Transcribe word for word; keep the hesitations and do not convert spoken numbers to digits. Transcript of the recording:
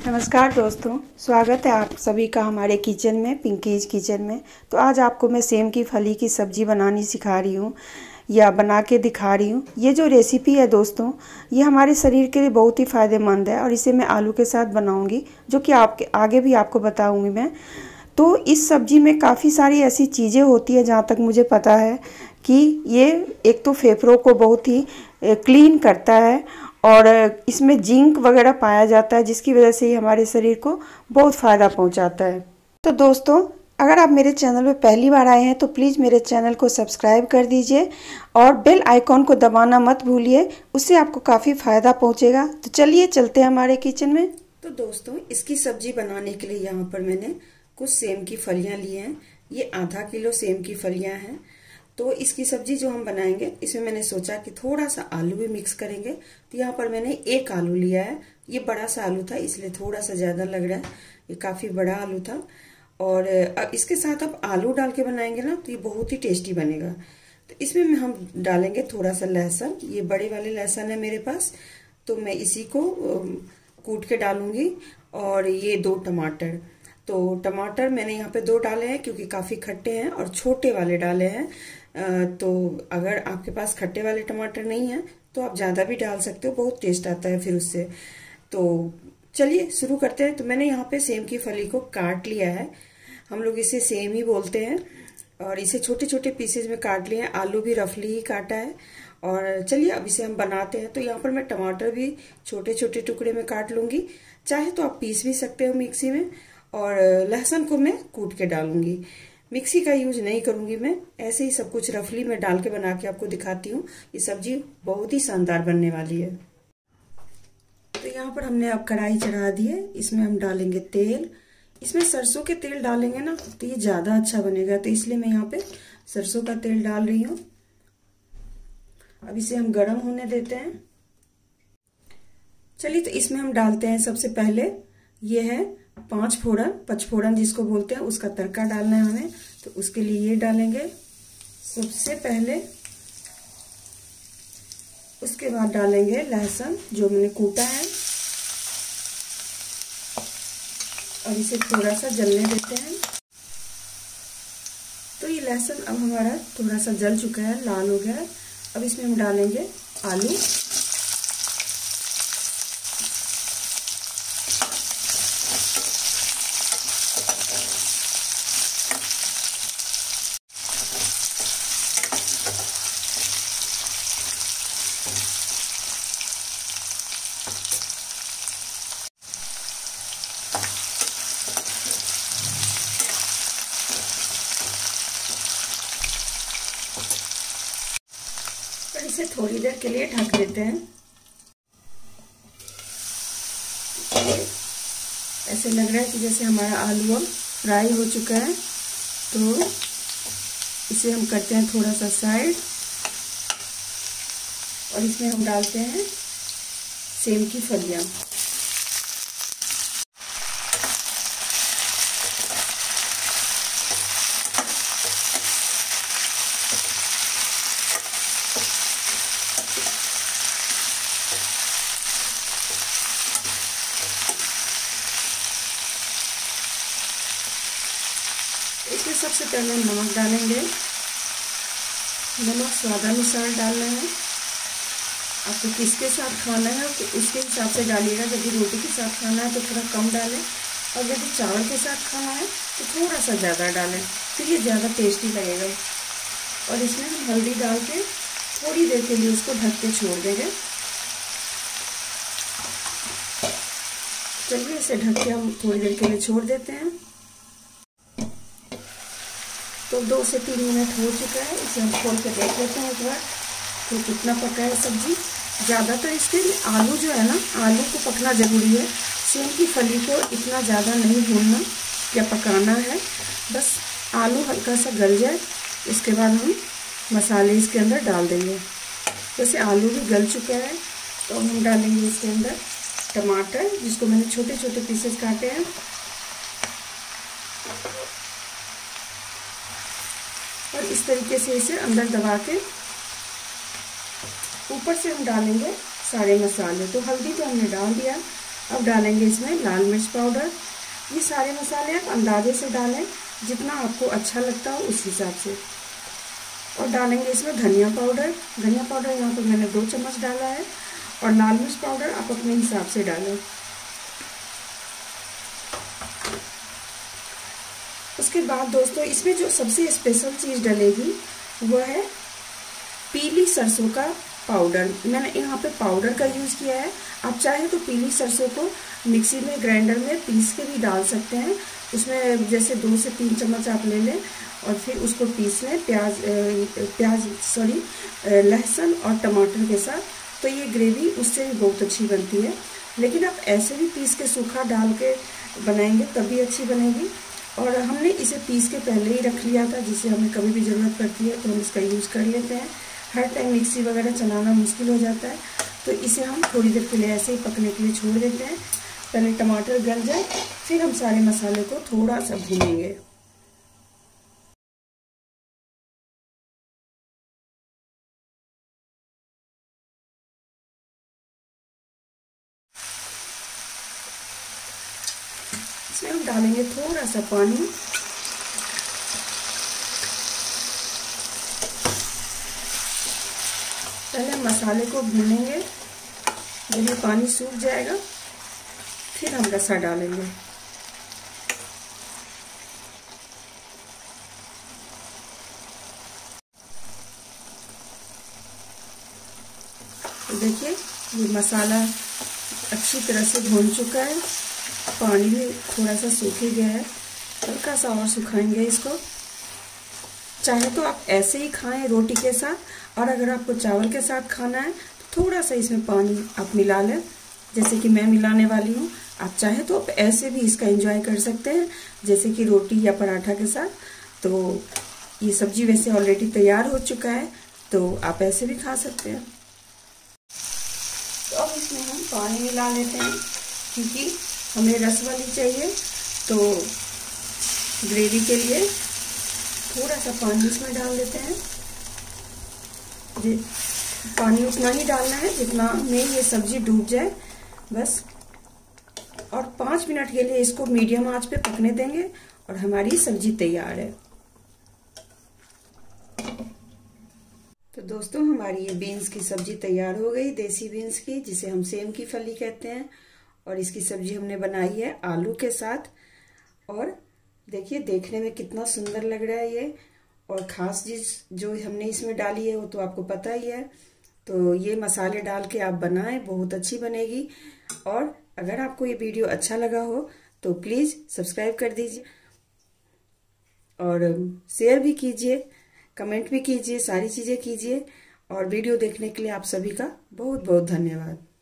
नमस्कार दोस्तों, स्वागत है आप सभी का हमारे किचन में, पिंकीज किचन में। तो आज आपको मैं सेम की फली की सब्ज़ी बनानी सिखा रही हूँ या बना के दिखा रही हूँ। ये जो रेसिपी है दोस्तों, ये हमारे शरीर के लिए बहुत ही फ़ायदेमंद है और इसे मैं आलू के साथ बनाऊँगी, जो कि आपके आगे भी आपको बताऊँगी मैं। तो इस सब्ज़ी में काफ़ी सारी ऐसी चीज़ें होती है, जहाँ तक मुझे पता है कि ये एक तो फेफड़ों को बहुत ही क्लीन करता है और इसमें जिंक वगैरह पाया जाता है, जिसकी वजह से ये हमारे शरीर को बहुत फ़ायदा पहुंचाता है। तो दोस्तों, अगर आप मेरे चैनल में पहली बार आए हैं तो प्लीज़ मेरे चैनल को सब्सक्राइब कर दीजिए और बेल आइकॉन को दबाना मत भूलिए, उससे आपको काफ़ी फ़ायदा पहुंचेगा। तो चलिए चलते हैं हमारे किचन में। तो दोस्तों, इसकी सब्ज़ी बनाने के लिए यहाँ पर मैंने कुछ सेम की फलियाँ ली हैं। ये आधा किलो सेम की फलियाँ हैं। तो इसकी सब्जी जो हम बनाएंगे, इसमें मैंने सोचा कि थोड़ा सा आलू भी मिक्स करेंगे। तो यहाँ पर मैंने एक आलू लिया है। ये बड़ा सा आलू था, इसलिए थोड़ा सा ज़्यादा लग रहा है। ये काफ़ी बड़ा आलू था। और अब इसके साथ अब आलू डाल के बनाएंगे ना, तो ये बहुत ही टेस्टी बनेगा। तो इसमें हम डालेंगे थोड़ा सा लहसुन। ये बड़े वाले लहसुन है मेरे पास, तो मैं इसी को कूट के डालूंगी। और ये दो टमाटर, तो टमाटर मैंने यहाँ पे दो डाले हैं क्योंकि काफ़ी खट्टे हैं, और छोटे वाले डाले हैं। तो अगर आपके पास खट्टे वाले टमाटर नहीं हैं तो आप ज़्यादा भी डाल सकते हो, बहुत टेस्ट आता है फिर उससे। तो चलिए शुरू करते हैं। तो मैंने यहाँ पे सेम की फली को काट लिया है। हम लोग इसे सेम ही बोलते हैं, और इसे छोटे छोटे पीसेज में काट लिए हैं। आलू भी रफली ही काटा है। और चलिए अब इसे हम बनाते हैं। तो यहाँ पर मैं टमाटर भी छोटे छोटे टुकड़े में काट लूँगी। चाहे तो आप पीस भी सकते हो मिक्सी में, और लहसुन को मैं कूट के डालूंगी। मिक्सी का यूज नहीं करूंगी मैं, ऐसे ही सब कुछ रफली में डाल के बना के आपको दिखाती हूँ। ये सब्जी बहुत ही शानदार बनने वाली है। तो यहाँ पर हमने अब कढ़ाई चढ़ा दी है। इसमें हम डालेंगे तेल। इसमें सरसों के तेल डालेंगे ना तो ये ज्यादा अच्छा बनेगा, तो इसलिए मैं यहाँ पे सरसों का तेल डाल रही हूँ। अब इसे हम गर्म होने देते हैं। चलिए, तो इसमें हम डालते हैं सबसे पहले, ये है पांच फोड़न, पचफोड़न जिसको बोलते हैं, उसका तड़का डालना है हमें। तो उसके लिए ये डालेंगे सबसे पहले। उसके बाद डालेंगे लहसुन जो मैंने कूटा है, और इसे थोड़ा सा जलने देते हैं। तो ये लहसुन अब हमारा थोड़ा सा जल चुका है, लाल हो गया है। अब इसमें हम डालेंगे आलू। इसे थोड़ी देर के लिए ढक देते हैं। ऐसे लग रहा है कि जैसे हमारा आलू अब फ्राई हो चुका है। तो इसे हम करते हैं थोड़ा सा साइड, और इसमें हम डालते हैं सेम की फलियां। इसमें सबसे पहले हम नमक डालेंगे। नमक स्वादानुसार डालना है। आपको किसके साथ खाना है तो उसके हिसाब से डालिएगा। यदि रोटी के साथ खाना है तो थोड़ा कम डालें, और यदि चावल के साथ खाना है तो थोड़ा सा ज़्यादा डालें, फिर ये ज़्यादा टेस्टी लगेगा। और इसमें हम हल्दी डाल के थोड़ी देर के लिए इसको ढक के छोड़ देंगे। चलिए, इसे ढक के हम थोड़ी देर के लिए छोड़ देते हैं। तो दो से तीन मिनट हो चुका है। इसे हम खोल के देख लेते हैं एक बार तो कितना पका है सब्जी। ज़्यादातर इसके आलू जो है ना, आलू को पकना ज़रूरी है। सेम की फली को इतना ज़्यादा नहीं भूनना या पकाना है, बस आलू हल्का सा गल जाए। इसके बाद हम मसाले इसके अंदर डाल देंगे। जैसे आलू भी गल चुका है, तो हम डालेंगे इसके अंदर टमाटर, जिसको मैंने छोटे छोटे पीसेस काटे हैं। और इस तरीके से इसे अंदर दबा के ऊपर से हम डालेंगे सारे मसाले। तो हल्दी तो हमने डाल दिया, अब डालेंगे इसमें लाल मिर्च पाउडर। ये सारे मसाले आप अंदाजे से डालें, जितना आपको अच्छा लगता हो उस हिसाब से। और डालेंगे इसमें धनिया पाउडर। धनिया पाउडर यहाँ पर मैंने दो चम्मच डाला है, और लाल मिर्च पाउडर आप अपने हिसाब से डालें। उसके बाद दोस्तों इसमें जो सबसे स्पेशल चीज़ डलेगी वो है पीली सरसों का पाउडर। मैंने यहाँ पे पाउडर का यूज़ किया है। आप चाहें तो पीली सरसों को मिक्सी में ग्राइंडर में पीस के भी डाल सकते हैं। उसमें जैसे दो से तीन चम्मच आप ले लें और फिर उसको पीस लें प्याज प्याज सॉरी लहसुन और टमाटर के साथ, तो ये ग्रेवी उससे भी बहुत अच्छी बनती है। लेकिन आप ऐसे भी पीस के सूखा डाल के बनाएंगे तब भी अच्छी बनेगी। और हमने इसे पीस के पहले ही रख लिया था, जिससे हमें कभी भी ज़रूरत पड़ती है तो हम इसका यूज़ कर लेते हैं। हर टाइम मिक्सी वगैरह चलाना मुश्किल हो जाता है, तो इसे हम थोड़ी देर के लिए ऐसे ही पकने के लिए छोड़ देते हैं। पहले टमाटर गल जाए, फिर हम सारे मसाले को थोड़ा सा भूनेंगे। इसमें हम डालेंगे थोड़ा सा पानी। पहले मसाले को भूनेंगे, जब ये पानी सूख जाएगा फिर हम रसा डालेंगे। तो देखिए ये मसाला अच्छी तरह से भून चुका है, पानी भी थोड़ा सा सूख ही गया है। हल्का सा और सुखाएंगे इसको। चाहे तो आप ऐसे ही खाएं रोटी के साथ, और अगर आपको चावल के साथ खाना है तो थोड़ा सा इसमें पानी आप मिला लें, जैसे कि मैं मिलाने वाली हूँ। आप चाहे तो आप ऐसे भी इसका एंजॉय कर सकते हैं, जैसे कि रोटी या पराठा के साथ। तो ये सब्जी वैसे ऑलरेडी तैयार हो चुका है, तो आप ऐसे भी खा सकते हैं। तो अब इसमें हम पानी मिला लेते हैं, क्योंकि हमें रस वाली चाहिए, तो ग्रेवी के लिए थोड़ा सा पानी इसमें डाल देते हैं। पानी उतना ही डालना है जितना में ये सब्जी डूब जाए बस। और पाँच मिनट के लिए इसको मीडियम आंच पे पकने देंगे और हमारी सब्जी तैयार है। तो दोस्तों हमारी ये बीन्स की सब्जी तैयार हो गई, देसी बीन्स की, जिसे हम सेम की फली कहते हैं। और इसकी सब्जी हमने बनाई है आलू के साथ। और देखिए देखने में कितना सुंदर लग रहा है ये। और खास चीज जो हमने इसमें डाली है वो तो आपको पता ही है। तो ये मसाले डाल के आप बनाएं, बहुत अच्छी बनेगी। और अगर आपको ये वीडियो अच्छा लगा हो तो प्लीज सब्सक्राइब कर दीजिए और शेयर भी कीजिए, कमेंट भी कीजिए, सारी चीजें कीजिए। और वीडियो देखने के लिए आप सभी का बहुत बहुत धन्यवाद।